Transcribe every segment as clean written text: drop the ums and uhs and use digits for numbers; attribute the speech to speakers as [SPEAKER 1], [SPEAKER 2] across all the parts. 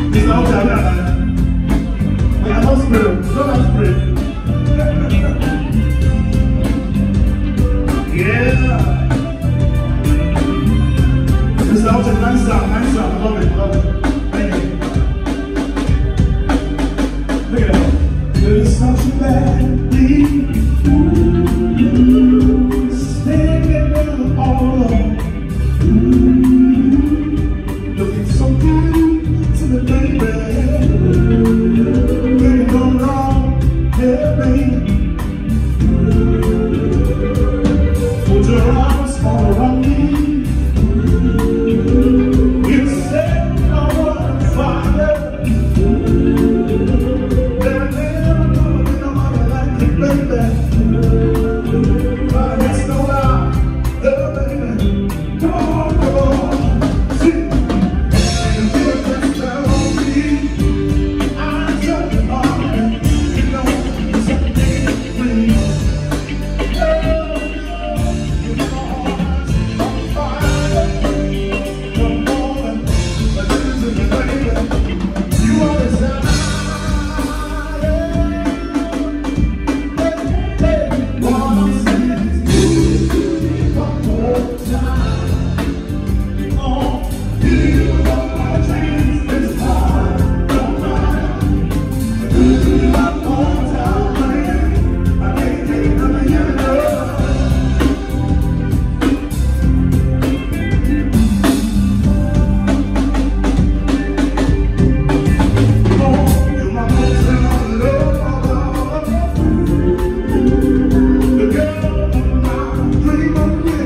[SPEAKER 1] It's all down there, man. Wait, I'm not spraying. No, I'm spraying. Yeah. This is out there. Nice sound, nice sound. I love it, love it. Thank you. Look at that. There's such a bad thing. Standing all alone. Looking so good to the baby. Ain't no wrong, yeah, baby. Put your arms all around me. You said I want fire. There's never gonna be nobody like you, baby. It's no lie, baby. Come on, come on. See, and you just tell me I'm just hard. You know, something free. You know, I'm fire. Come on, but this is the baby. You are the desire. What I'm saying is one more time. Oh, you are my dreams. It's hard, don't mind. One more time, man. I can't take another year to love. Oh, you're my most and my love. The girl of my dream of you.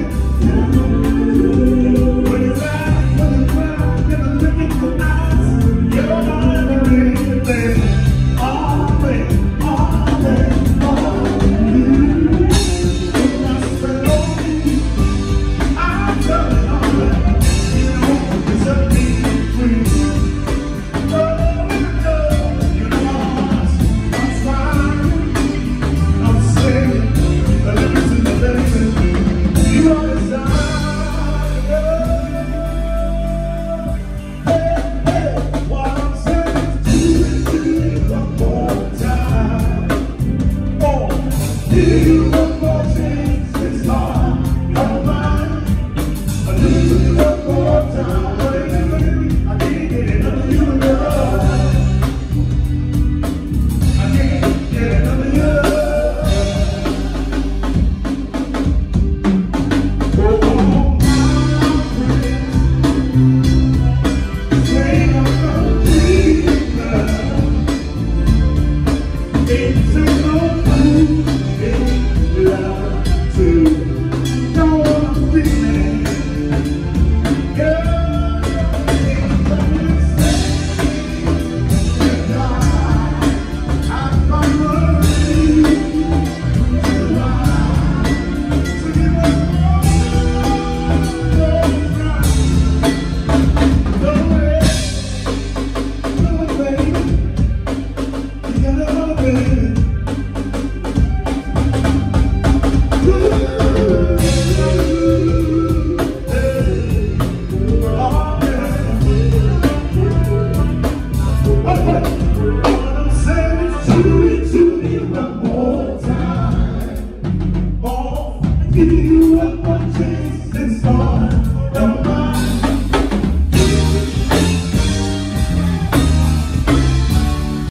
[SPEAKER 1] When you laugh, when you cry, when you look in your eyes, you're my everything. All day, all day, all day. When I spend on you, I'm telling all that. You know, you set me free. Oh, you know I'm fine. I'm saying, listen to baby. You are desire. Hey, hey, what I'm saying is do it one more time. Oh, you